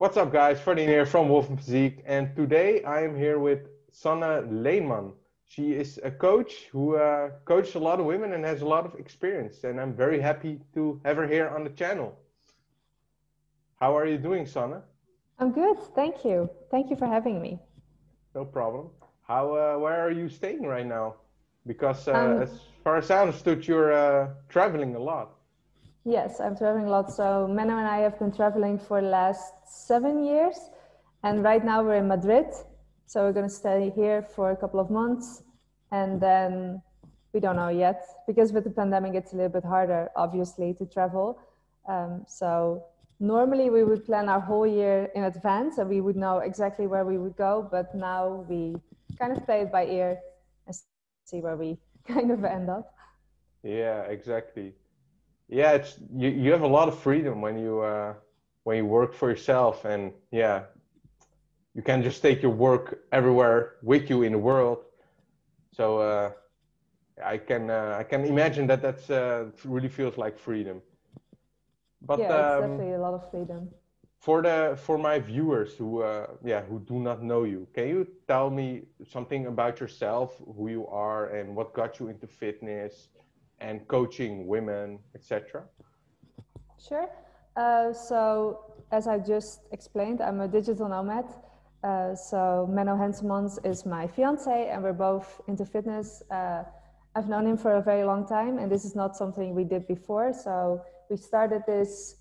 What's up, guys? Ferdinand here from Wolf and Physique, and today I am here with Sanne Leenman. She is a coach who coaches a lot of women and has a lot of experience, and I'm very happy to have her here on the channel. How are you doing, Sanne? I'm good, thank you. Thank you for having me. No problem. Where are you staying right now? Because Um, as far as I understood, you're traveling a lot. yes, I'm traveling a lot. So Menno and I have been traveling for the last 7 years, and right now we're in Madrid. So we're going to stay here for a couple of months, and then we don't know yet because with the pandemic it's a little bit harder, obviously, to travel. So normally we would plan our whole year in advance, and we would know exactly where we would go. But now we kind of play it by ear and see where we kind of end up. Yeah, exactly. Yeah, you have a lot of freedom when you work for yourself, and yeah, you can just take your work everywhere with you in the world. So I can imagine that really feels like freedom. But Yeah, it's definitely a lot of freedom. for my viewers who do not know you, can you tell me something about yourself, who you are, and what got you into fitness and coaching women, etc.? Sure. So as I just explained, I'm a digital nomad. So Menno Hensemans is my fiance, and we're both into fitness. I've known him for a very long time, and this is not something we did before. So we started this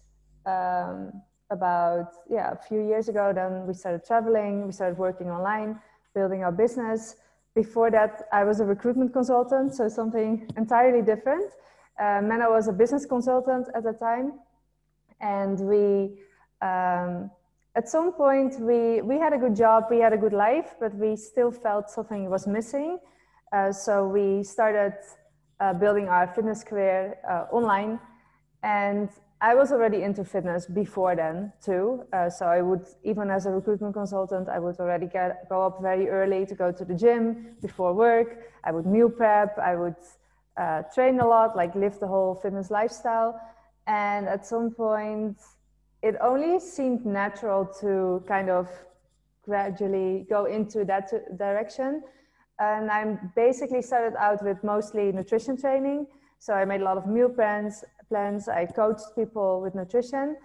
about a few years ago. Then we started traveling, we started working online, building our business. Before that, I was a recruitment consultant, so something entirely different. Menno was a business consultant at the time, and we at some point we had a good job, we had a good life, but we still felt something was missing. So we started building our fitness career online, and I was already into fitness before then too. So I would, even as a recruitment consultant, I would already go up very early to go to the gym before work. I would meal prep, I would train a lot, like live the whole fitness lifestyle. And at some point, it only seemed natural to kind of gradually go into that direction. And I basically started out with mostly nutrition training. So I made a lot of meal plans. I coached people with nutrition.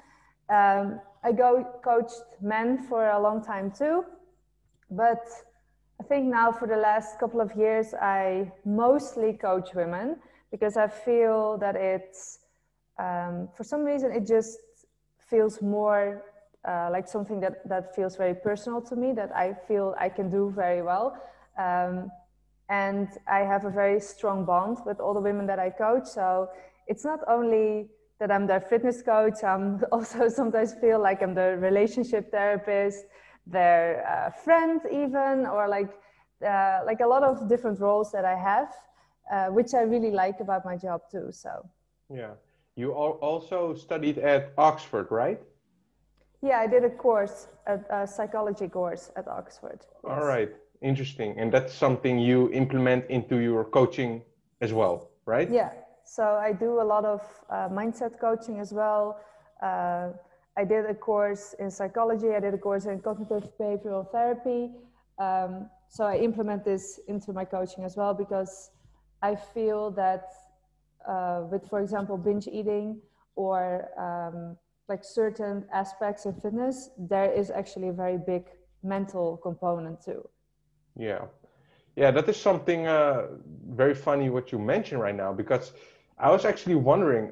Coached men for a long time too. But I think now for the last couple of years, I mostly coach women because I feel that it's, for some reason, it just feels more like something that feels very personal to me, that I feel I can do very well. And I have a very strong bond with all the women that I coach. So it's not only that I'm their fitness coach, I'm also sometimes feel like I'm the relationship therapist, their friend even, or like a lot of different roles that I have, which I really like about my job too. So Yeah. You also studied at Oxford, right? yeah, I did a psychology course at Oxford. All Yes. right. Interesting. And that's something you implement into your coaching as well, right? Yeah. So I do a lot of mindset coaching as well. Uh, I did a course in psychology. I did a course in cognitive behavioral therapy. So I implement this into my coaching as well because I feel that with, for example, binge eating or like certain aspects of fitness, there is actually a very big mental component too. Yeah. Yeah, that is something very funny what you mentioned right now, because I was actually wondering,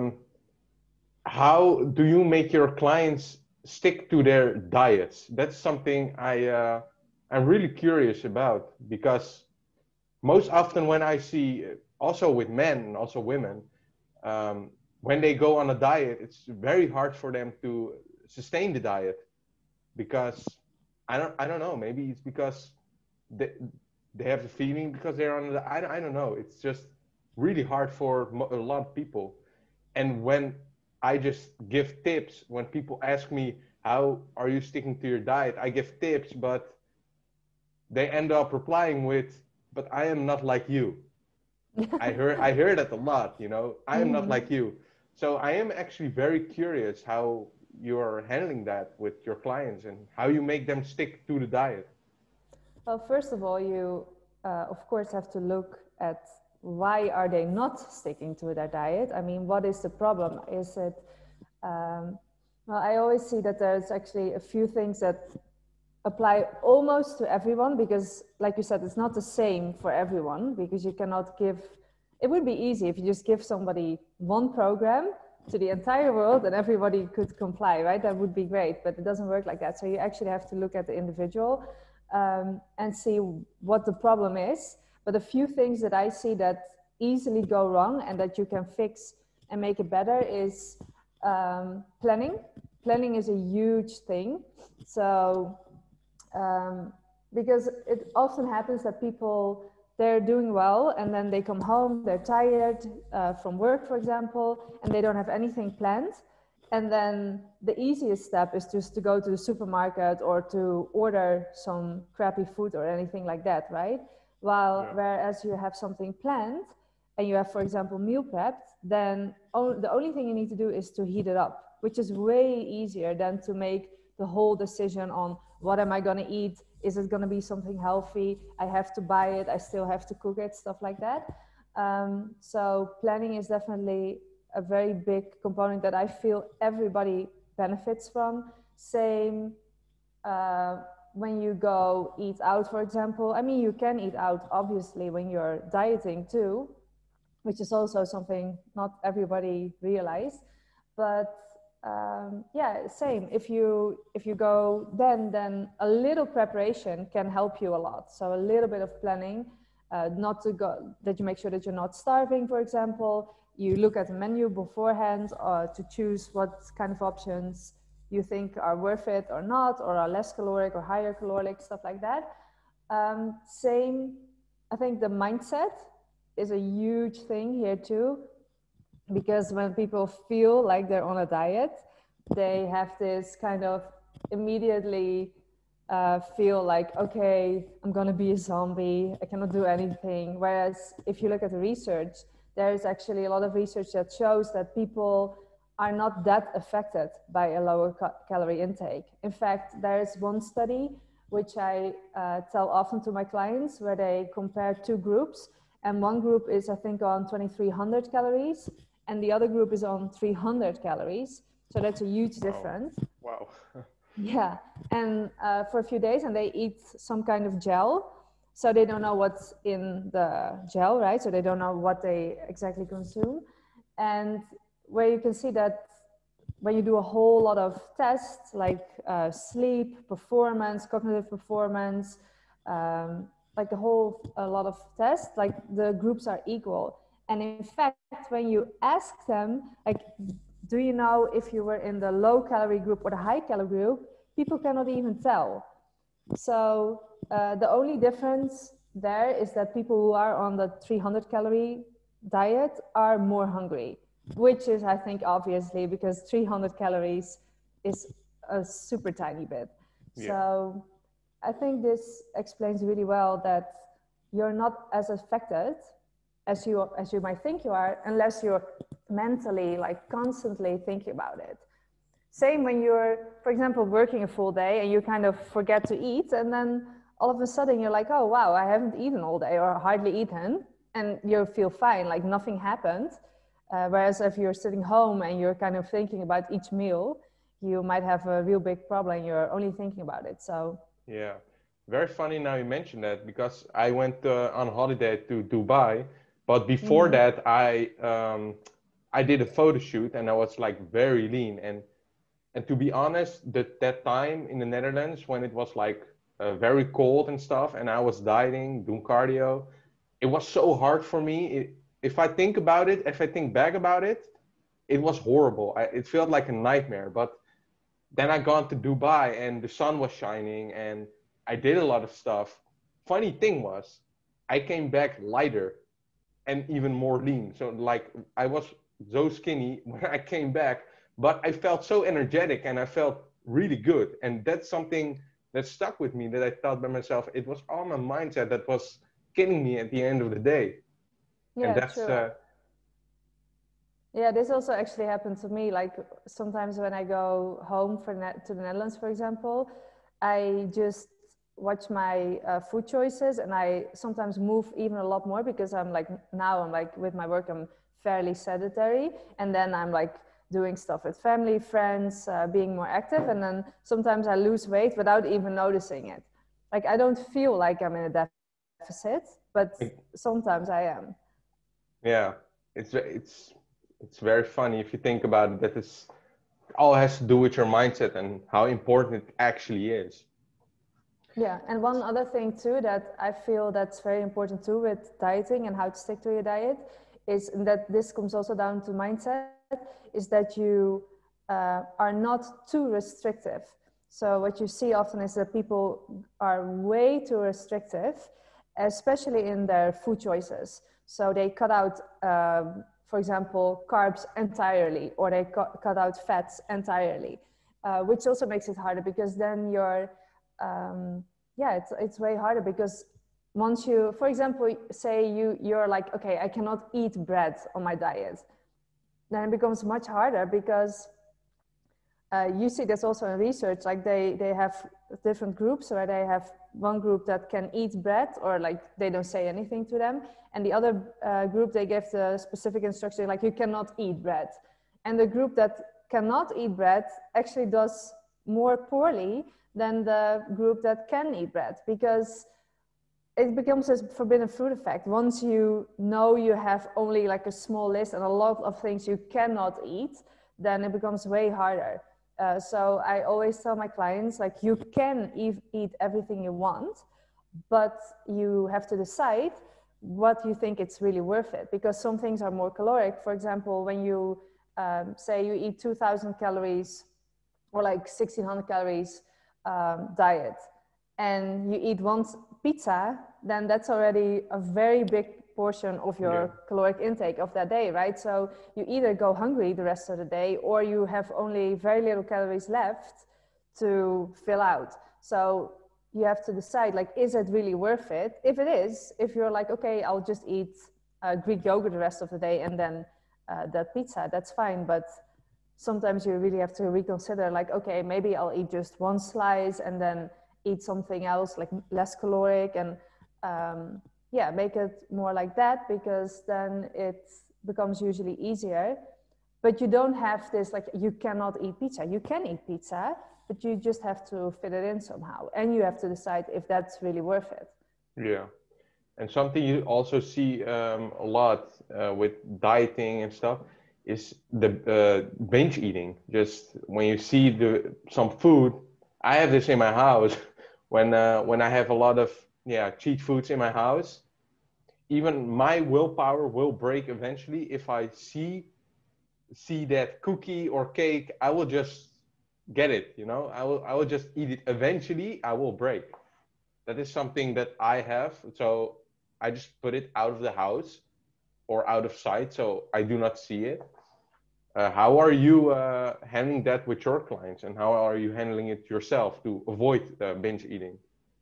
how do you make your clients stick to their diets? That's something I'm really curious about, because most often when I see, also with men and also women, when they go on a diet, it's very hard for them to sustain the diet, because I don't know, maybe it's because they, they have the feeling because they're on the, I don't know, it's just really hard for a lot of people. And when I just give tips, when people ask me how are you sticking to your diet, I give tips, but they end up replying with, but I am not like you. I hear that a lot, you know. I am not Mm-hmm. like you. So I am actually very curious how you're handling that with your clients and how you make them stick to the diet? Well, first of all, you of course have to look at why are they not sticking to their diet. I mean, what is the problem? Is it well, I always see that there's actually a few things that apply almost to everyone, because like you said, it's not the same for everyone, because you cannot give, it would be easy if you just give somebody one program to the entire world and everybody could comply, right? That would be great, but it doesn't work like that. So you actually have to look at the individual and see what the problem is. But a few things that I see that easily go wrong and that you can fix and make it better is planning. Planning is a huge thing. So because it often happens that people, they're doing well and then they come home, they're tired from work, for example, and they don't have anything planned. And then the easiest step is just to go to the supermarket or to order some crappy food or anything like that, right? Whereas you have something planned and you have, for example, meal prepped, then the only thing you need to do is to heat it up, which is way easier than to make the whole decision on what am I going to eat? Is it going to be something healthy? I have to buy it. I still have to cook it, stuff like that. So planning is definitely a very big component that I feel everybody benefits from. Same when you go eat out, for example. I mean, you can eat out, obviously, when you're dieting too, which is also something not everybody realizes. But yeah, same. If you go, then a little preparation can help you a lot. So a little bit of planning, not to go, that you make sure that you're not starving, for example. You look at the menu beforehand to choose what kind of options you think are worth it or not, or are less caloric or higher caloric, stuff like that. Same, I think the mindset is a huge thing here too, because when people feel like they're on a diet, they have this kind of immediately feel like, okay, I'm gonna be a zombie, I cannot do anything. Whereas if you look at the research, there's actually a lot of research that shows that people are not that affected by a lower calorie intake. In fact, there's one study which I tell often to my clients, where they compare two groups, and one group is, I think, on 2,300 calories, and the other group is on 300 calories. So that's a huge difference. Wow. Yeah, and for a few days, and they eat some kind of gel. So they don't know what's in the gel, right? So they don't know what they exactly consume. And where you can see that when you do a whole lot of tests, like sleep, performance, cognitive performance, like a lot of tests, like the groups are equal. And in fact, when you ask them, like, do you know if you were in the low calorie group or the high calorie group, people cannot even tell. So the only difference there is that people who are on the 300 calorie diet are more hungry, which is, I think, obviously because 300 calories is a super tiny bit. Yeah. So I think this explains really well that you're not as affected as you might think you are, unless you're mentally, like, constantly thinking about it. Same when you're, for example, working a full day and you kind of forget to eat, and then all of a sudden you're like, oh wow, I haven't eaten all day or hardly eaten, and you feel fine, like nothing happened. Whereas if you're sitting home and you're kind of thinking about each meal, you might have a real big problem. You're only thinking about it. So yeah, very funny now you mentioned that, because I went on holiday to Dubai, but before that I did a photo shoot and I was like very lean, and to be honest, that time in the Netherlands when it was like very cold and stuff, and I was dieting, doing cardio, it was so hard for me. If I think about it, if I think back about it, it was horrible. It felt like a nightmare. But then I got to Dubai and the sun was shining and I did a lot of stuff. Funny thing was, I came back lighter and even more lean. So like I was so skinny when I came back, but I felt so energetic and I felt really good. And that's something that stuck with me, that I thought by myself, it was all my mindset that was killing me at the end of the day. Yeah, and that's true. Yeah, this also actually happened to me. Like sometimes when I go home to the Netherlands, for example, I just watch my food choices, and I sometimes move even a lot more because I'm like, now I'm like with my work, I'm fairly sedentary, and then I'm like doing stuff with family, friends, being more active, and then sometimes I lose weight without even noticing it. Like I don't feel like I'm in a deficit, but sometimes I am. Yeah, it's very funny if you think about it, that it's all has to do with your mindset and how important it actually is. Yeah, and one other thing too that I feel that's very important too with dieting and how to stick to your diet is that this comes also down to mindset, is that you are not too restrictive. So what you see often is that people are way too restrictive, especially in their food choices. So they cut out, for example, carbs entirely, or they cut out fats entirely, which also makes it harder because then you're yeah, it's way harder because once you, for example, say you're like, okay, I cannot eat bread on my diet, then it becomes much harder because you see this also in research, like they have different groups where they have one group that can eat bread or like they don't say anything to them, and the other group they give the specific instruction like you cannot eat bread, and the group that cannot eat bread actually does more poorly than the group that can eat bread because it becomes a forbidden fruit effect. Once you know you have only like a small list and a lot of things you cannot eat, then it becomes way harder. So I always tell my clients, like, you can eat everything you want, but you have to decide what you think it's really worth it, because some things are more caloric. For example, when you say you eat 2,000 calories or like 1,600 calories diet, and you eat one pizza, then that's already a very big portion of your caloric intake of that day, right? So you either go hungry the rest of the day or you have only very little calories left to fill out. So you have to decide, like, is it really worth it? If it is, if you're like, okay, I'll just eat Greek yogurt the rest of the day and then that pizza, that's fine. But sometimes you really have to reconsider, like, okay, maybe I'll eat just one slice and then eat something else like less caloric, and yeah, make it more like that, because then it becomes usually easier. But you don't have this, like, you cannot eat pizza. You can eat pizza, but you just have to fit it in somehow, and you have to decide if that's really worth it. Yeah. And something you also see a lot with dieting and stuff is the binge eating. Just when you see some food, I have this in my house. When I have a lot of cheat foods in my house, even my willpower will break eventually. If I see that cookie or cake, I will just get it. I will just eat it. Eventually, I will break. That is something that I have. So I just put it out of the house or out of sight, so I do not see it. How are you handling that with your clients, and how are you handling it yourself to avoid binge eating?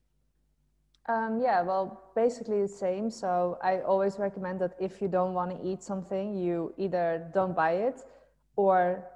Yeah, well, basically the same. So I always recommend that if you don't want to eat something, you either don't buy it or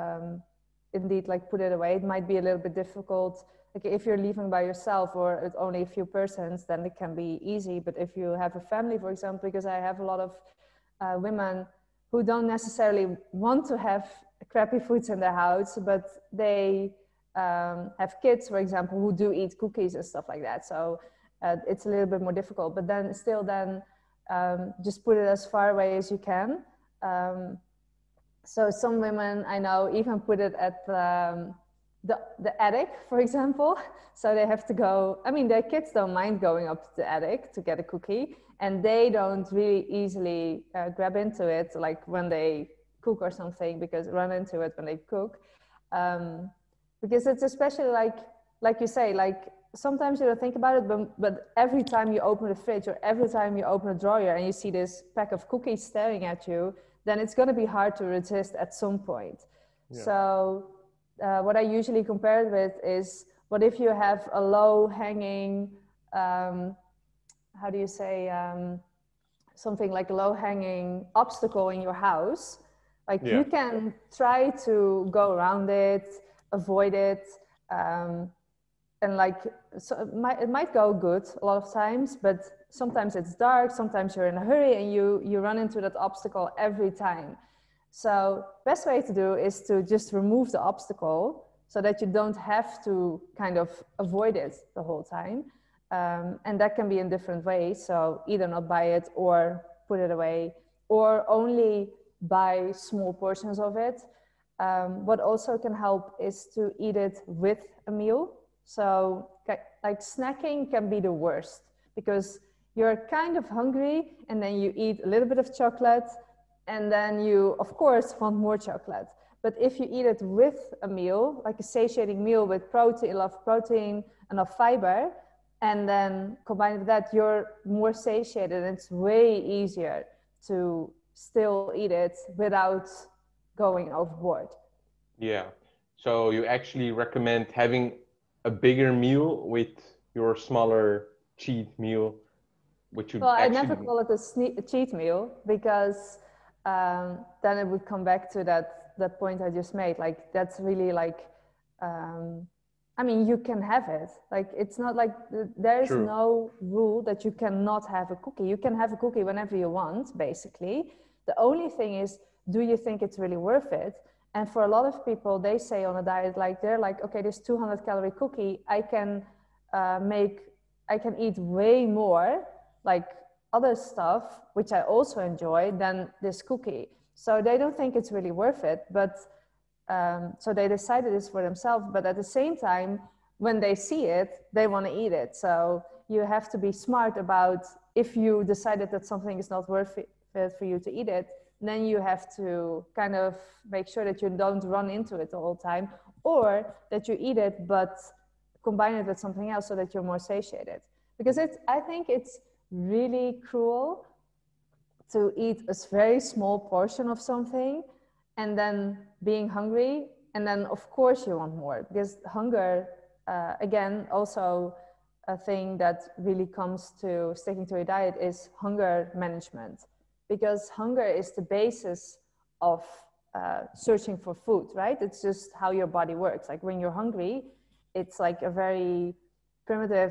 indeed like put it away. It might be a little bit difficult. Like if you're leaving by yourself or it's only a few persons, then it can be easy. But if you have a family, for example, because I have a lot of women who don't necessarily want to have crappy foods in their house, but they have kids, for example, who do eat cookies and stuff like that. So it's a little bit more difficult, but then still just put it as far away as you can. So some women I know even put it at the attic, for example. So they have to go, I mean, their kids don't mind going up to the attic to get a cookie, and they don't really easily grab into it, like when they cook or something, because run into it when they cook. Because it's especially like you say, like sometimes you don't think about it, but every time you open the fridge or every time you open a drawer and you see this pack of cookies staring at you, then it's going to be hard to resist at some point. Yeah. So what I usually compare it with is, what if you have a low hanging, how do you say, something like a low hanging obstacle in your house, Like Yeah. you can try to go around it, avoid it, and like so it might go good a lot of times, but sometimes it's dark, sometimes you're in a hurry and you run into that obstacle every time. So best way to do is to just remove the obstacle so that you don't have to kind of avoid it the whole time. And that can be in different ways. So either not buy it or put it away, or only buy small portions of it. What also can help is to eat it with a meal. So like snacking can be the worst because you're kind of hungry and then you eat a little bit of chocolate and then you of course want more chocolate. But if you eat it with a meal, like a satiating meal with protein, enough protein, enough fiber, and then combined with that, you're more satiated and it's way easier to still eat it without going overboard. Yeah. So you actually recommend having a bigger meal with your smaller cheat meal, which would Well, I actually... never call it a cheat meal because then it would come back to that point I just made. Like that's really like, I mean, you can have it. Like it's not like there is no rule that you cannot have a cookie. You can have a cookie whenever you want, basically. The only thing is, do you think it's really worth it? And for a lot of people, they say on a diet, like they're like, okay, this 200-calorie cookie, I can eat way more like other stuff, which I also enjoy, than this cookie. So they don't think it's really worth it, but so they decided this for themselves. But at the same time, when they see it, they want to eat it. So you have to be smart about if you decided that something is not worth it for you to eat it, then you have to kind of make sure that you don't run into it the whole time, or that you eat it but combine it with something else so that you're more satiated. Because I think it's really cruel to eat a very small portion of something and then being hungry, and then of course you want more, because hunger, again, also a thing that really comes to sticking to a diet is hunger management, because hunger is the basis of searching for food, right? It's just how your body works. Like when you're hungry, it's like a very primitive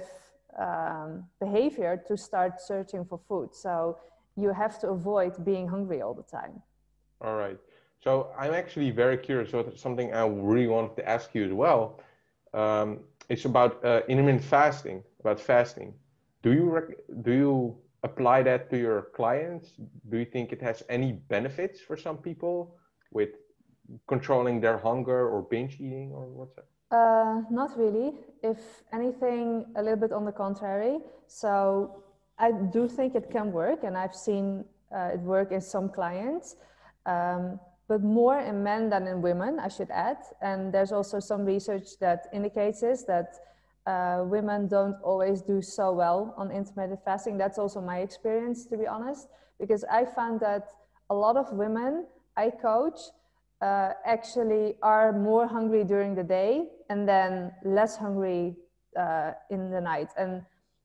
behavior to start searching for food. So you have to avoid being hungry all the time. All right. So I'm actually very curious. So something I really wanted to ask you as well. It's about intermittent fasting, about fasting. Do you apply that to your clients? Do you think it has any benefits for some people with controlling their hunger or binge eating, or what's that? Not really. If anything, a little bit on the contrary. So I do think it can work, and I've seen it work in some clients, but more in men than in women, I should add. And there's also some research that indicates this, that women don't always do so well on intermittent fasting. That's also my experience, to be honest, because I found that a lot of women I coach actually are more hungry during the day and then less hungry in the night. And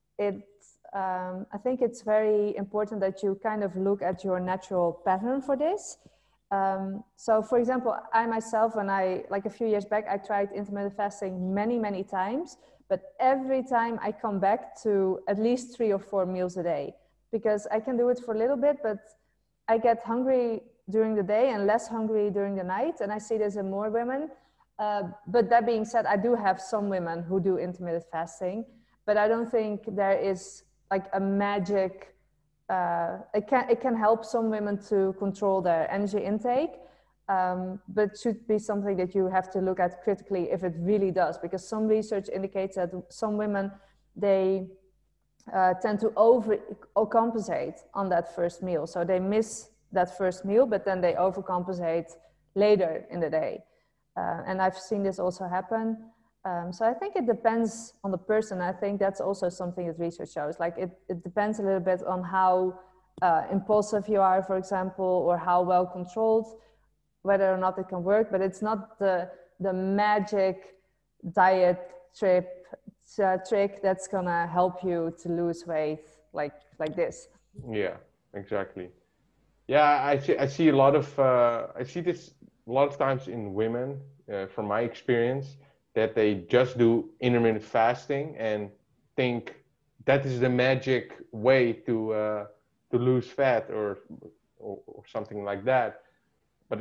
I think it's very important that you kind of look at your natural pattern for this. So for example, I myself, like a few years back, I tried intermittent fasting many times, but every time I come back to at least 3 or 4 meals a day, because I can do it for a little bit, but I get hungry during the day and less hungry during the night. And I see this in more women. But that being said, I do have some women who do intermittent fasting, but I don't think there is like a magic, it can help some women to control their energy intake, but it should be something that you have to look at critically if it really does, because some research indicates that some women, they tend to overcompensate on that first meal. So they miss that first meal, but then they overcompensate later in the day. And I've seen this also happen. So I think it depends on the person. I think that's also something that research shows. Like it depends a little bit on how impulsive you are, for example, or how well controlled, whether or not it can work. But it's not the magic diet trick that's gonna help you to lose weight like this. Yeah, exactly. Yeah, I see a lot of I see this a lot of times in women, from my experience, that they just do intermittent fasting and think that is the magic way to lose fat or something like that. But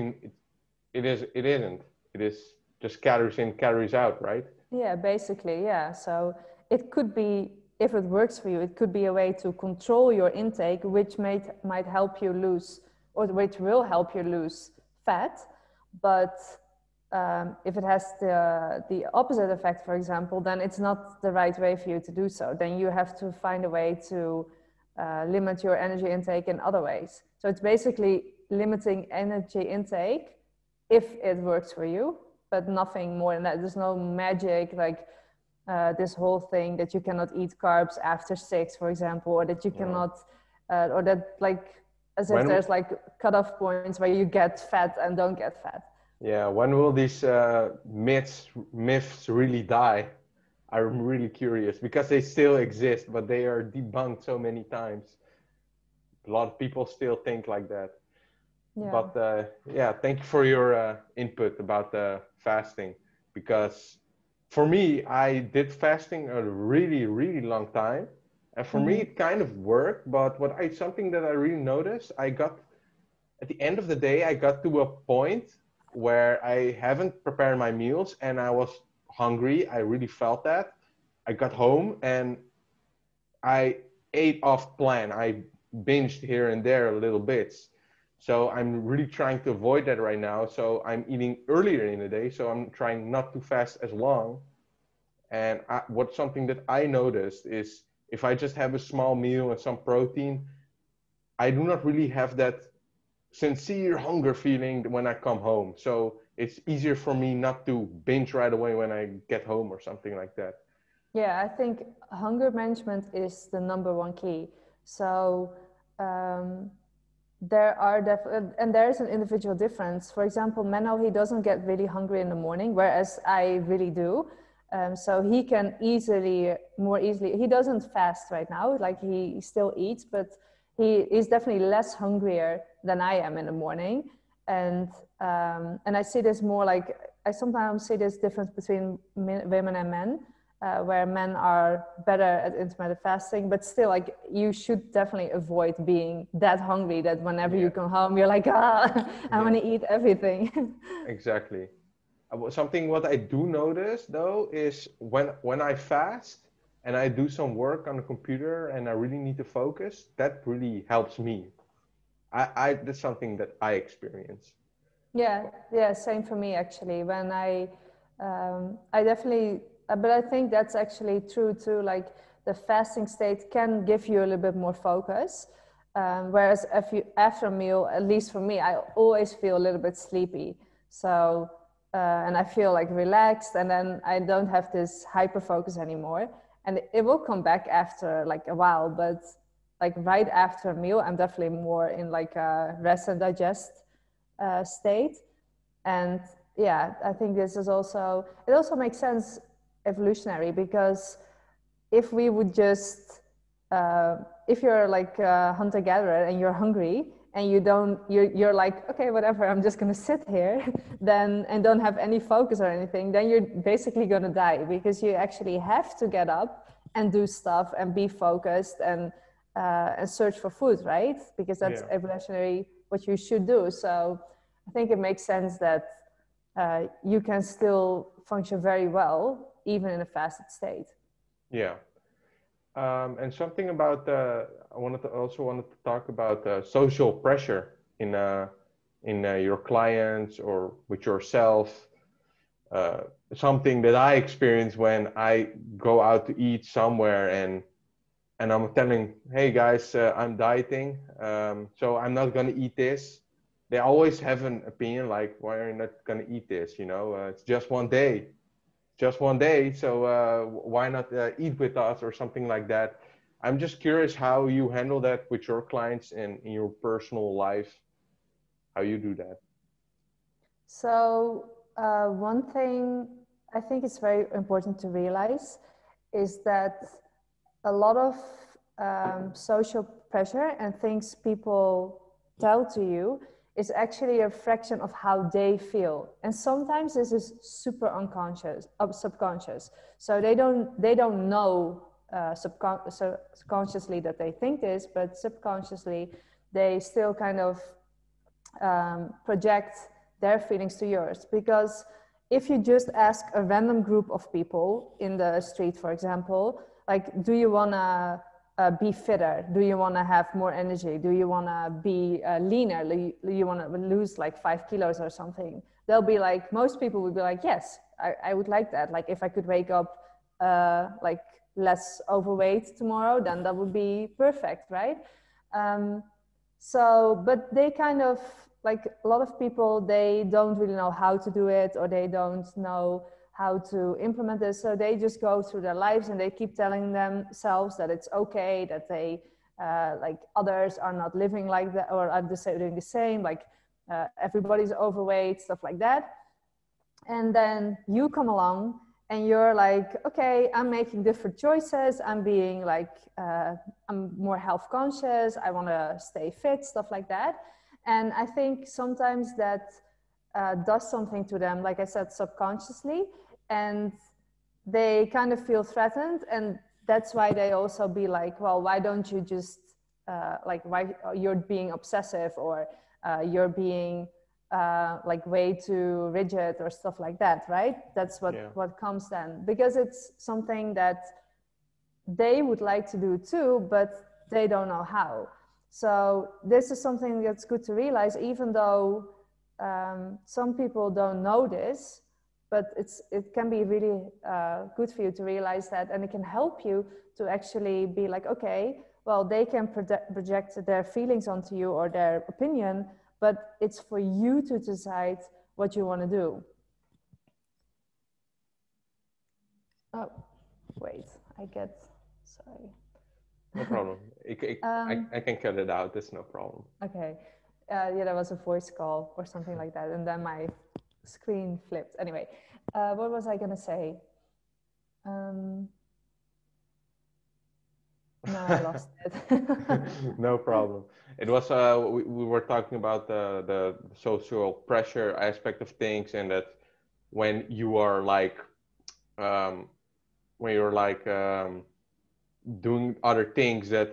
it isn't. It is just calories in, calories out, right? Yeah, basically, yeah. So it could be, if it works for you, it could be a way to control your intake, which might help you lose, or which will help you lose fat. But if it has the opposite effect, for example, then it's not the right way for you to do so. Then you have to find a way to limit your energy intake in other ways. So it's basically limiting energy intake if it works for you, but nothing more than that. There's no magic like this whole thing that you cannot eat carbs after 6, for example, or that you cannot, or that like as if When there's like cutoff points where you get fat and don't get fat. Yeah, when will these myths really die? I'm really curious because they still exist, but they are debunked so many times. A lot of people still think like that. Yeah. But yeah, thank you for your input about fasting, because for me, I did fasting a really, really long time. And for me, it kind of worked. But something that I really noticed, at the end of the day, I got to a point where I haven't prepared my meals and I was hungry. I really felt that. I got home and I ate off plan. I binged here and there a little bits. So I'm really trying to avoid that right now. So I'm eating earlier in the day. So I'm trying not to fast as long. And what's something that I noticed is if I just have a small meal and some protein, I do not really have that sincere hunger feeling when I come home. So it's easier for me not to binge right away when I get home or something like that. Yeah, I think hunger management is the number one key. So there are and there is an individual difference. For example, Menno, he doesn't get really hungry in the morning, whereas I really do. So he can more easily, he doesn't fast right now, like he still eats, but he is definitely less hungrier than I am in the morning. And I see this more like, I sometimes see this difference between women and men. Where men are better at intermittent fasting, but still, like, you should definitely avoid being that hungry that whenever you come home, you're like, I want to eat everything. Exactly. Something what I do notice though is when I fast and I do some work on the computer and I really need to focus, that really helps me. That's something that I experience. Yeah, same for me actually. When I definitely, but I think that's actually true too. Like the fasting state can give you a little bit more focus, whereas if you after a meal, at least for me, I always feel a little bit sleepy. So and I feel like relaxed, and then I don't have this hyper focus anymore, and it will come back after like a while, but like right after a meal, I'm definitely more in like a rest and digest state. And yeah, I think this is also, it also makes sense evolutionary, because if we would just if you're like a hunter gatherer and you're hungry and you're like, okay, whatever, I'm just going to sit here then and don't have any focus or anything, then you're basically going to die, because you actually have to get up and do stuff and be focused and search for food, right? Because that's evolutionary what you should do. So I think it makes sense that you can still function very well even in a fasted state. Yeah. And something about I wanted to talk about social pressure in your clients or with yourself. Something that I experience when I go out to eat somewhere and I'm telling, hey guys, I'm dieting, so I'm not gonna eat this. They always have an opinion like, why are you not gonna eat this? You know, it's just one day, so why not eat with us or something like that. I'm just curious how you handle that with your clients and in your personal life, how you do that. So one thing I think it's very important to realize is that a lot of social pressure and things people tell to you is actually a fraction of how they feel. And sometimes this is super unconscious, subconscious. So they don't know subconsciously that they think this, but subconsciously they still kind of project their feelings to yours. Because if you just ask a random group of people in the street, for example, like, do you want to be fitter? Do you want to have more energy? Do you want to be leaner? Do you want to lose like 5 kilos or something? They'll be like, most people would be like, yes, I would like that. Like, if I could wake up like less overweight tomorrow, then that would be perfect, right? So, but they kind of, like, a lot of people, they don't really know how to do it, or they don't know how to implement this. So they just go through their lives and they keep telling themselves that it's okay, that they, like, others are not living like that, or are doing the same, like everybody's overweight, stuff like that. And then you come along and you're like, okay, I'm making different choices. I'm being like, I'm more health conscious. I want to stay fit, stuff like that. And I think sometimes that does something to them, like I said, subconsciously, and they kind of feel threatened. And that's why they also be like, well, why don't you just, like, why you're being obsessive, or you're being like way too rigid or stuff like that, right? That's what comes then, because it's something that they would like to do too, but they don't know how. So this is something that's good to realize, even though some people don't know this, but it can be really good for you to realize that, and it can help you to actually be like, okay, well, they can project their feelings onto you or their opinion, but it's for you to decide what you want to do. Oh, wait, sorry. No problem. I can cut it out. That's no problem. Okay. Yeah, there was a voice call or something like that, and then my screen flipped. Anyway, what was I going to say? No, I lost it. No problem. It was we were talking about the social pressure aspect of things, and that when you are like doing other things that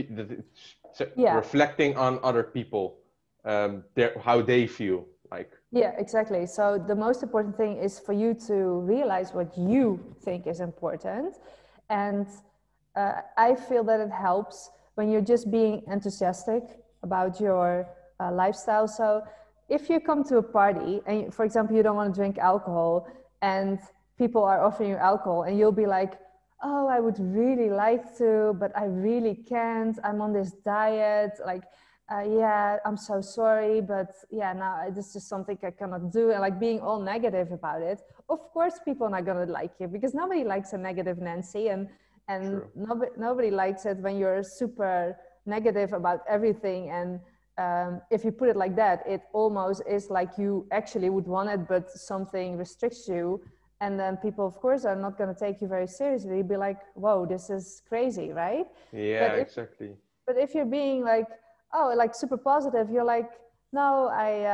reflecting on other people, how they feel like. Yeah, exactly. So the most important thing is for you to realize what you think is important. And I feel that it helps when you're just being enthusiastic about your lifestyle. So if you come to a party and, for example, you don't want to drink alcohol, and people are offering you alcohol, and you'll be like, oh, I would really like to, but I really can't. I'm on this diet. Like, yeah, I'm so sorry, but yeah, now this is just something I cannot do. And like being all negative about it. Of course, people are not going to like you, because nobody likes a negative Nancy, and nobody likes it when you're super negative about everything. And if you put it like that, it almost is like you actually would want it, but something restricts you. And then people, of course, are not going to take you very seriously. Be like, whoa, this is crazy, right? Yeah, exactly. But if you're being like, oh, like super positive, you're like, no,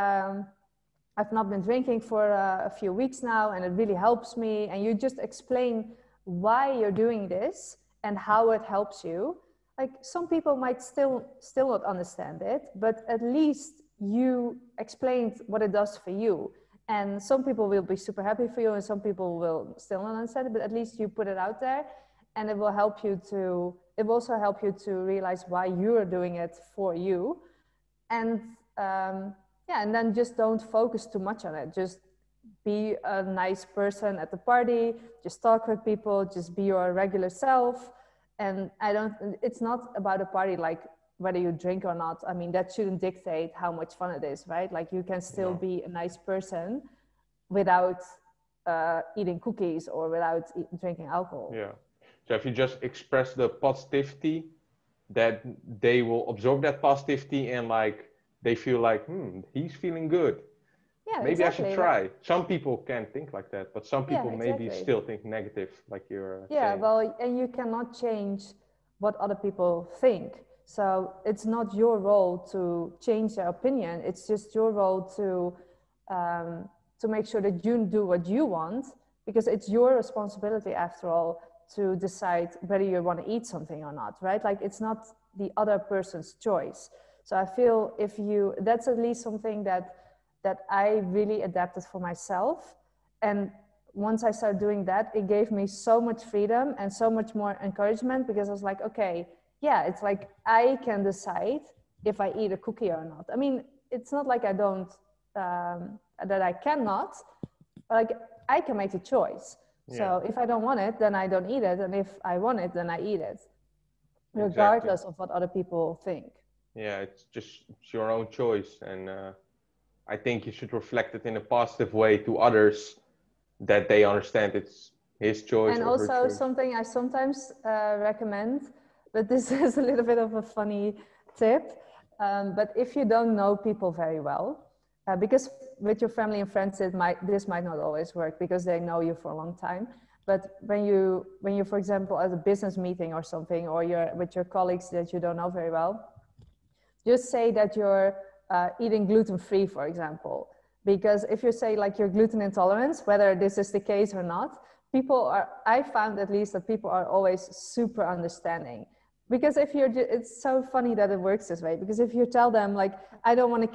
I've not been drinking for a few weeks now, and it really helps me. And you just explain why you're doing this and how it helps you. Like, some people might still not understand it, but at least you explained what it does for you. And some people will be super happy for you, and some people will still not understand it, but at least you put it out there, and it will also help you to realize why you are doing it for you. And yeah, and then just don't focus too much on it. Just be a nice person at the party, just talk with people, just be your regular self. And it's not about a party like whether you drink or not. I mean, that shouldn't dictate how much fun it is, right? Like, you can still be a nice person without eating cookies or without drinking alcohol. Yeah. So if you just express the positivity, that they will absorb that positivity, and like they feel like, he's feeling good. Yeah, maybe exactly. I should try. Some people can think like that, but some people maybe still think negative, like you're saying. Well, and you cannot change what other people think. So it's not your role to change their opinion. It's just your role to make sure that you do what you want, because it's your responsibility after all to decide whether you want to eat something or not, right? Like it's not the other person's choice. So I feel that's at least something that I really adapted for myself. And once I started doing that, it gave me so much freedom and so much more encouragement, because I was like, okay, yeah, it's like I can decide if I eat a cookie or not. I mean, it's not like I don't, that I cannot, but like I can make the choice. Yeah. So if I don't want it, then I don't eat it. And if I want it, then I eat it, regardless of what other people think. Yeah, it's your own choice. And I think you should reflect it in a positive way to others, that they understand it's his choice. And also something I sometimes recommend, but this is a little bit of a funny tip. But if you don't know people very well, because with your family and friends, this might not always work because they know you for a long time. But when you, for example, at a business meeting or something, or you're with your colleagues that you don't know very well, just say that you're eating gluten-free, for example. Because if you say like you're gluten intolerant, whether this is the case or not, I found at least that people are always super understanding. Because it's so funny that it works this way. Because if you tell them like, I don't want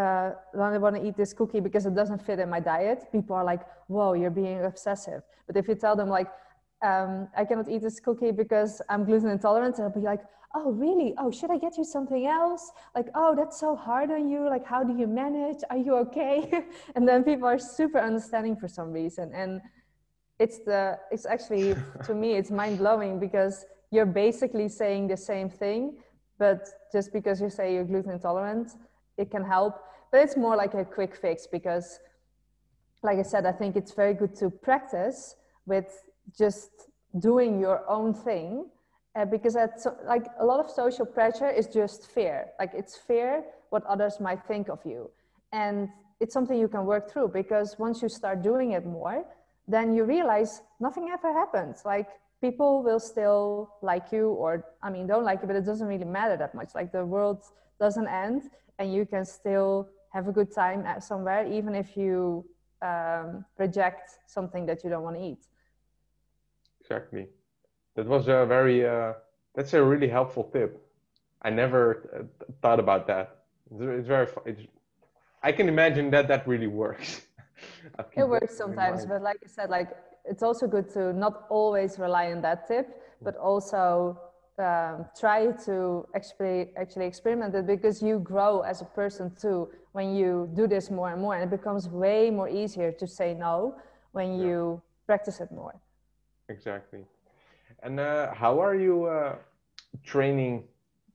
to eat this cookie because it doesn't fit in my diet, people are like, whoa, you're being obsessive. But if you tell them like, I cannot eat this cookie because I'm gluten intolerant, they'll be like, oh, really? Oh, should I get you something else? Like, oh, that's so hard on you. Like, how do you manage? Are you okay? And then people are super understanding for some reason. And it's actually, to me, it's mind blowing, because you're basically saying the same thing, but just because you say you're gluten intolerant, it can help. But it's more like a quick fix, because like I said, I think it's very good to practice with just doing your own thing, because like a lot of social pressure is just fear. Like it's fear what others might think of you. And it's something you can work through, because once you start doing it more, then you realize nothing ever happens. Like people will still like you, or I mean, don't like you, but it doesn't really matter that much. Like the world doesn't end, and you can still have a good time somewhere, even if you reject something that you don't want to eat. Exactly. That was that's a really helpful tip. I never thought about that. It's very I can imagine that really works. It works sometimes, but like I said, like it's also good to not always rely on that tip, but also try to actually experiment it, because you grow as a person too when you do this more and more, and it becomes way more easier to say no when you practice it more. Exactly. And how are you training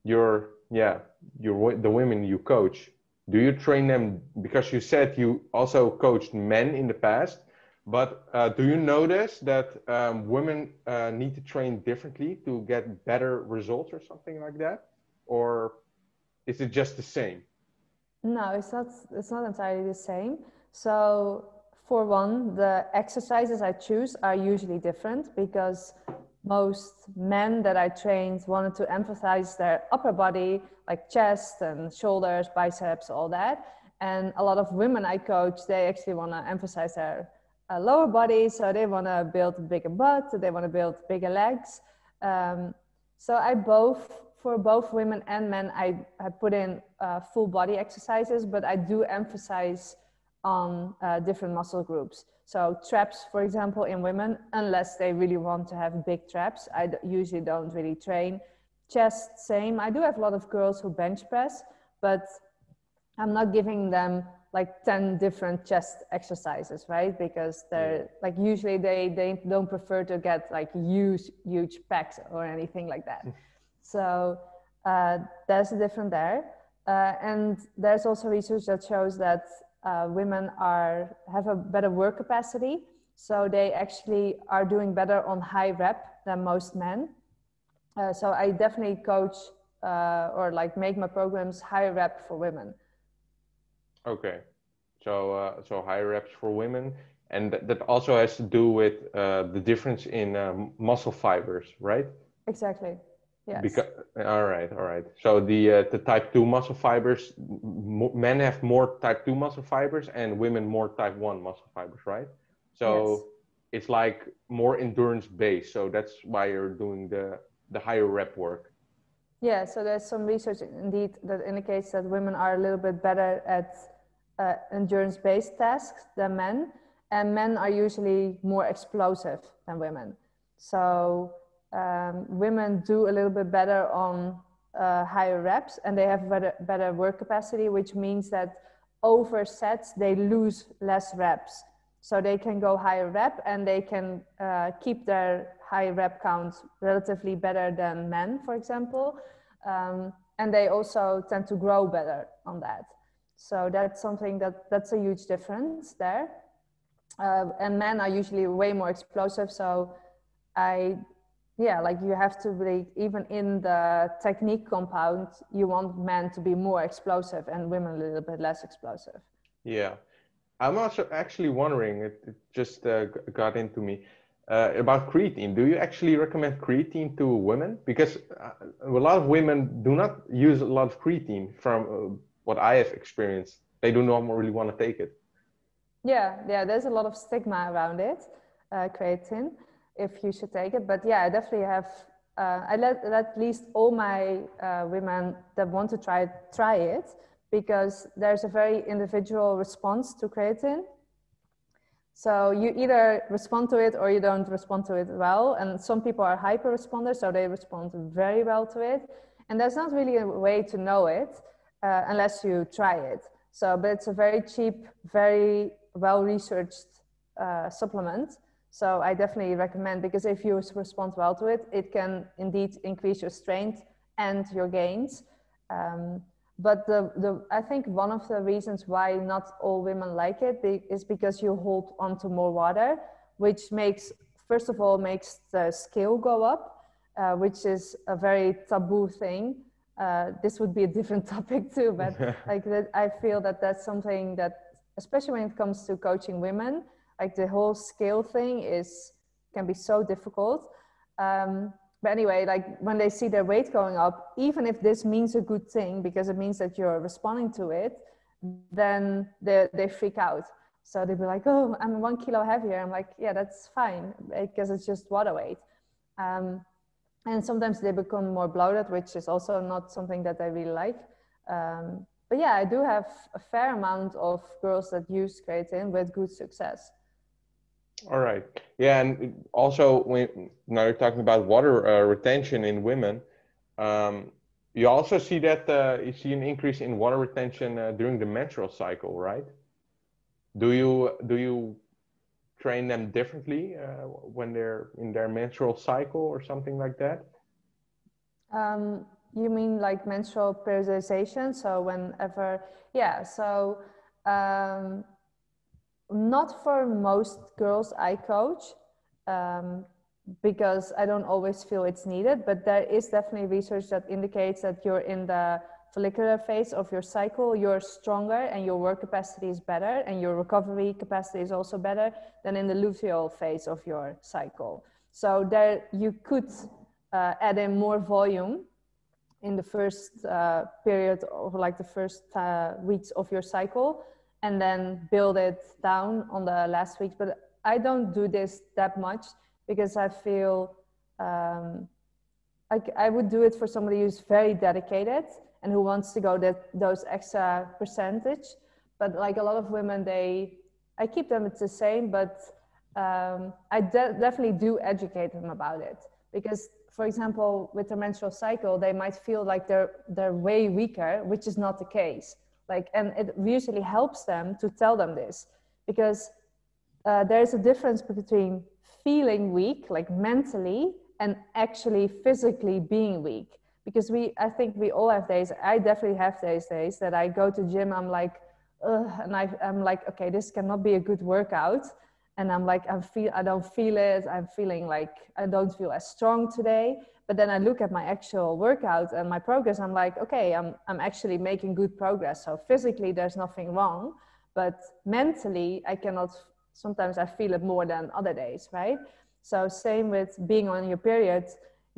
the women you coach? Do you train them, because you said you also coached men in the past, but do you notice that women need to train differently to get better results or something like that? Or is it just the same? No, it's not entirely the same. So for one, the exercises I choose are usually different, because most men that I trained wanted to emphasize their upper body, like chest and shoulders, biceps, all that. And a lot of women I coach, they actually want to emphasize their lower body. So they want to build a bigger butt, they want to build bigger legs. So for both women and men, I put in full body exercises, but I do emphasize on different muscle groups. So traps, for example, in women, unless they really want to have big traps, I usually don't really train. Chest, same. I do have a lot of girls who bench press, but I'm not giving them like 10 different chest exercises, right? Because they're like, usually they don't prefer to get like huge pecs or anything like that. So there's a difference there. And there's also research that shows that women have a better work capacity. So they actually are doing better on high rep than most men. So I definitely coach or like make my programs high rep for women. Okay, so high reps for women, and that also has to do with the difference in muscle fibers, right? Exactly. Yes. All right. So the type 2 muscle fibers, men have more type 2 muscle fibers and women more type 1 muscle fibers, right? Yes. So it's like more endurance based. So that's why you're doing the higher rep work. Yeah, so there's some research indeed that indicates that women are a little bit better at endurance-based tasks than men, and men are usually more explosive than women. So women do a little bit better on higher reps, and they have better work capacity, which means that over sets they lose less reps. So they can go higher rep and they can keep their high rep counts relatively better than men, for example. And they also tend to grow better on that. So that's something that's a huge difference there. And men are usually way more explosive. So like you have to be, even in the technique compound, you want men to be more explosive and women a little bit less explosive. Yeah. I'm also actually wondering, it just got into me, about creatine. Do you actually recommend creatine to women? Because a lot of women do not use a lot of creatine from what I have experienced. They do not really want to take it. Yeah, there's a lot of stigma around it, creatine, if you should take it. But yeah, I definitely have, I let at least all my women that want to try it, because there's a very individual response to creatine. So you either respond to it or you don't respond to it well. And some people are hyper responders, so they respond very well to it. And there's not really a way to know it unless you try it. So, but it's a very cheap, very well-researched supplement. So I definitely recommend, because if you respond well to it, it can indeed increase your strength and your gains. But I think one of the reasons why not all women like it is because you hold on to more water, which makes, first of all, makes the scale go up, which is a very taboo thing. This would be a different topic too, but like that, I feel that that's something that, especially when it comes to coaching women, like the whole scale thing can be so difficult. But anyway, like when they see their weight going up, even if this means a good thing, because it means that you're responding to it, then they freak out. So they'll be like, oh, I'm 1 kilo heavier. I'm like, yeah, that's fine, because it's just water weight. And sometimes they become more bloated, which is also not something that I really like. But yeah, I do have a fair amount of girls that use creatine with good success. All right. Yeah, and also now you're talking about water retention in women, you also see that you see an increase in water retention during the menstrual cycle, right? Do you train them differently when they're in their menstrual cycle or something like that? You mean like menstrual periodization? So whenever, yeah. So not for most girls I coach, because I don't always feel it's needed, but there is definitely research that indicates that you're in the follicular phase of your cycle, you're stronger and your work capacity is better and your recovery capacity is also better than in the luteal phase of your cycle. So there you could add in more volume in the first period, or like the first weeks of your cycle, and then build it down on the last weeks. But I don't do this that much, because I feel like I would do it for somebody who's very dedicated and who wants to go those extra percentage. But like a lot of women, I keep them it's the same, but I definitely do educate them about it, because for example, with their menstrual cycle, they might feel like they're way weaker, which is not the case. Like, and it usually helps them to tell them this, because there's a difference between feeling weak, like mentally, and actually physically being weak. Because I think we all have days, I definitely have those days that I go to gym, I'm like, ugh, and I'm like, okay, this cannot be a good workout. And I'm like, I don't feel it. I'm feeling like I don't feel as strong today. But then I look at my actual workout and my progress. I'm like, okay, I'm actually making good progress. So physically, there's nothing wrong. But mentally, I cannot, sometimes I feel it more than other days, right? So same with being on your period.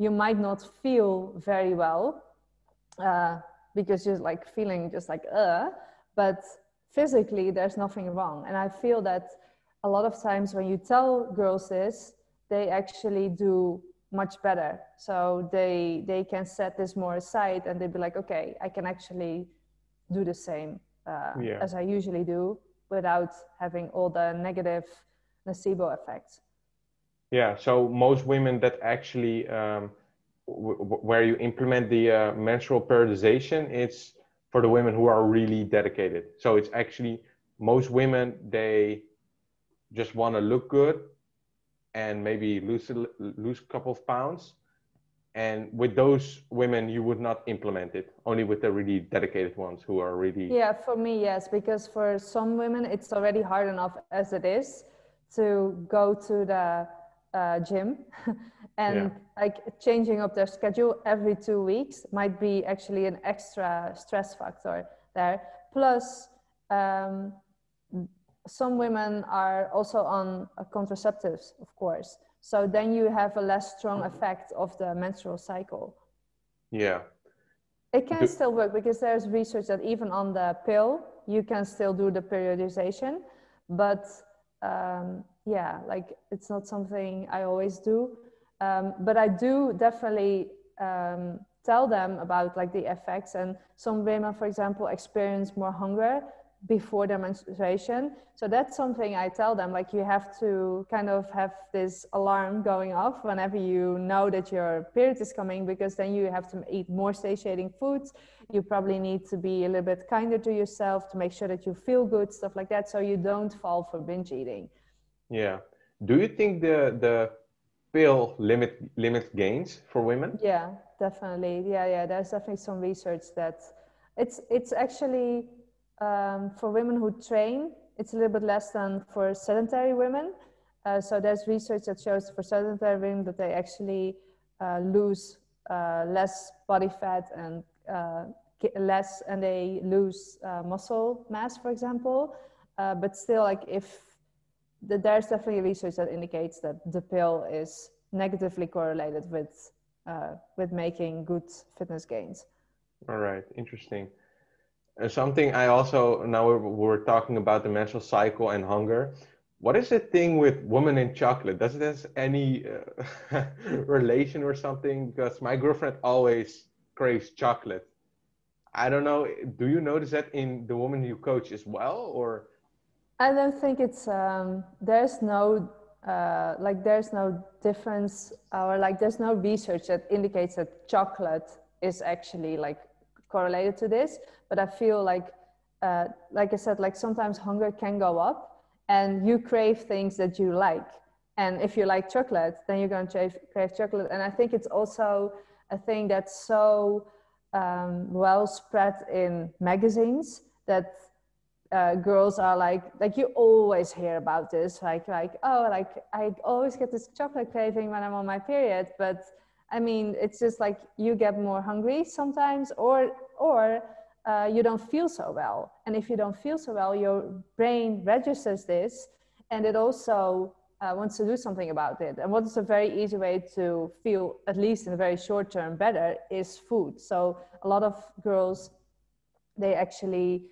you might not feel very well because you're like feeling just like, but physically there's nothing wrong. And I feel that a lot of times when you tell girls this, they actually do much better. So they can set this more aside and they'd be like, okay, I can actually do the same as I usually do without having all the negative nocebo effects. Yeah, so most women that actually where you implement the menstrual periodization, it's for the women who are really dedicated. So it's actually most women, they just want to look good and maybe lose a couple of pounds. And with those women, you would not implement it, only with the really dedicated ones who are really... Yeah, for me, yes, because for some women, it's already hard enough as it is to go to the gym and like changing up their schedule every 2 weeks might be actually an extra stress factor there. Plus, some women are also on contraceptives, of course. So then you have a less strong effect of the menstrual cycle. Yeah. It can still work because there's research that even on the pill, you can still do the periodization. But yeah, like it's not something I always do. But I do definitely tell them about like the effects. And some women, for example, experience more hunger before their menstruation. So that's something I tell them, like you have to kind of have this alarm going off whenever you know that your period is coming, because then you have to eat more satiating foods. You probably need to be a little bit kinder to yourself to make sure that you feel good, stuff like that, so you don't fall for binge eating. Yeah. Do you think the pill limits gains for women? Yeah, definitely. Yeah, there's definitely some research that it's actually for women who train, it's a little bit less than for sedentary women. So there's research that shows for sedentary women that they actually lose less body fat and less, and they lose muscle mass, for example. But still, like there's definitely research that indicates that the pill is negatively correlated with making good fitness gains. All right, interesting. Something I also, now we're talking about the menstrual cycle and hunger. What is the thing with women in chocolate? Does it have any relation or something? Because my girlfriend always craves chocolate. I don't know. Do you notice that in the woman you coach as well, or? I don't think it's there's no there's no difference, or like there's no research that indicates that chocolate is actually like correlated to this. But I feel like I said, like sometimes hunger can go up and you crave things that you like. And if you like chocolate, then you're going to crave chocolate. And I think it's also a thing that's so well spread in magazines that girls are like you always hear about this, like oh, like I always get this chocolate craving when I'm on my period. But I mean, it's just like you get more hungry sometimes, or you don't feel so well. And if you don't feel so well, your brain registers this, and it also wants to do something about it. And what is a very easy way to feel, at least in the very short term, better is food. So a lot of girls, they actually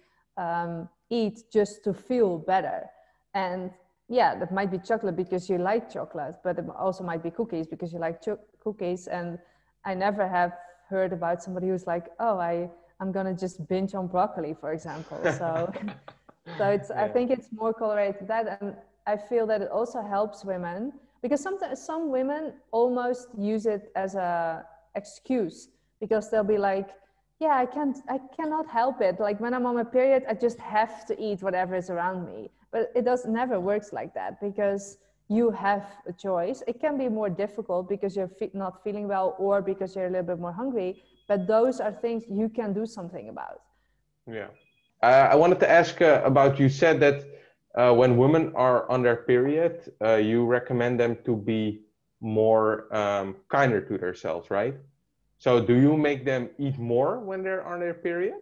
eat just to feel better. And yeah, that might be chocolate because you like chocolate, but it also might be cookies because you like cookies. And I never have heard about somebody who's like, oh, I'm gonna just binge on broccoli, for example. So it's I think it's more correlated to that. And I feel that it also helps women, because sometimes some women almost use it as a excuse, because they'll be like, yeah, I cannot help it. Like when I'm on my period, I just have to eat whatever is around me. But it never works like that, because you have a choice. It can be more difficult because you're not feeling well, or because you're a little bit more hungry. But those are things you can do something about. Yeah. I wanted to ask about, you said that when women are on their period, you recommend them to be more kinder to themselves, right? So do you make them eat more when they're on their period?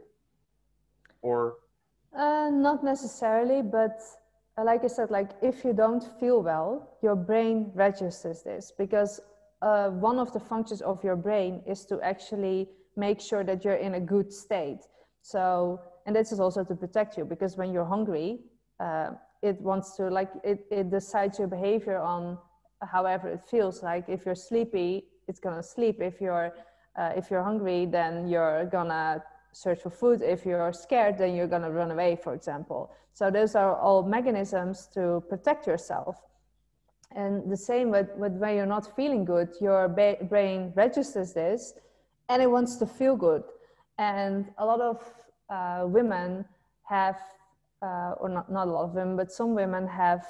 Or? Not necessarily, but like I said, like if you don't feel well, your brain registers this, because one of the functions of your brain is to actually make sure that you're in a good state. So, and this is also to protect you, because when you're hungry, it wants to, like, it decides your behavior on however it feels. Like if you're sleepy, it's gonna sleep. If you're hungry, then you're gonna search for food. If you're scared, then you're gonna run away, for example. So those are all mechanisms to protect yourself. And the same with when you're not feeling good, your brain registers this and it wants to feel good. And a lot of women have, or not a lot of women, but some women have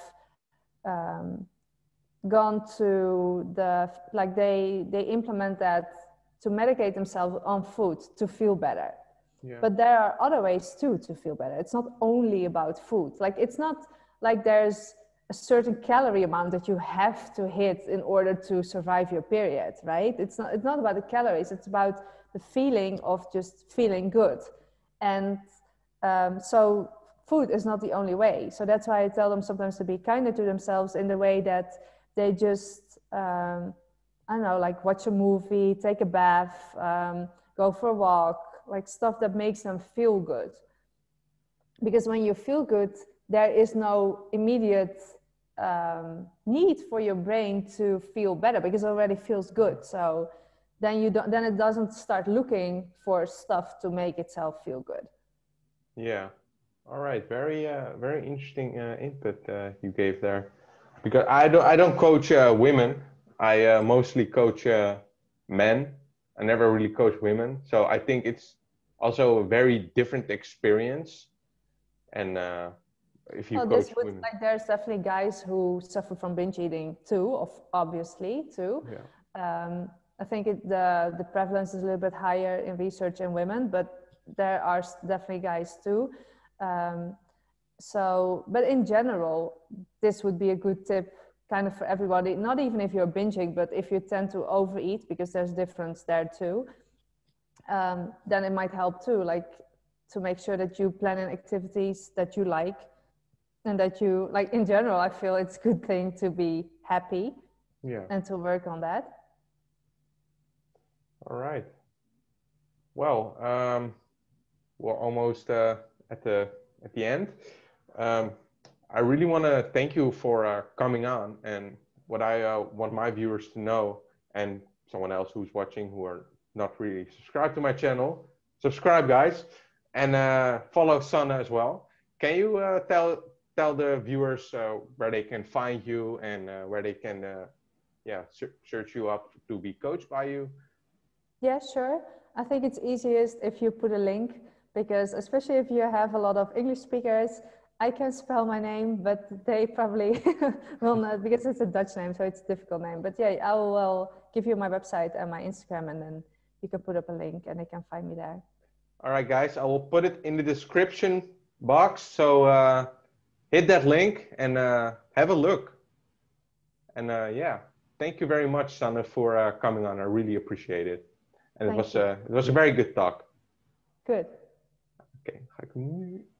gone to the, like they implement that to medicate themselves on food to feel better. Yeah. But there are other ways too to feel better. It's not only about food. Like it's not like there's a certain calorie amount that you have to hit in order to survive your period, right? It's not about the calories. It's about the feeling of just feeling good. And so food is not the only way. So that's why I tell them sometimes to be kinder to themselves in the way that they just, I don't know, like watch a movie, take a bath, go for a walk, like stuff that makes them feel good. Because when you feel good, there is no immediate need for your brain to feel better because it already feels good. So then it doesn't start looking for stuff to make itself feel good. Yeah. All right. Very interesting input you gave there. Because I don't coach women. I mostly coach men. I never really coach women. So I think it's also a very different experience. And if you coach women, like there's definitely guys who suffer from binge eating too, obviously too. Yeah. I think the prevalence is a little bit higher in research in women, but there are definitely guys too. So, but in general, this would be a good tip kind of for everybody, not even if you're binging, but if you tend to overeat, because there's difference there too, then it might help too, like to make sure that you plan in activities that you like and that you, like in general, I feel it's a good thing to be happy. Yeah. And to work on that. All right. Well, we're almost at the end. I really want to thank you for coming on. And what I want my viewers to know, and someone else who's watching who are not really subscribed to my channel, subscribe, guys, and follow Sanne as well. Can you tell the viewers where they can find you and where they can search you up to be coached by you? Yeah, sure. I think it's easiest if you put a link, because especially if you have a lot of English speakers, I can spell my name, but they probably will not, because it's a Dutch name, so it's a difficult name. But yeah, I will give you my website and my Instagram, and then you can put up a link and they can find me there. All right, guys, I will put it in the description box. So hit that link and have a look. And yeah, thank you very much, Sanne, for coming on. I really appreciate it. And it was a very good talk. Good. Okay, ga ik hem nu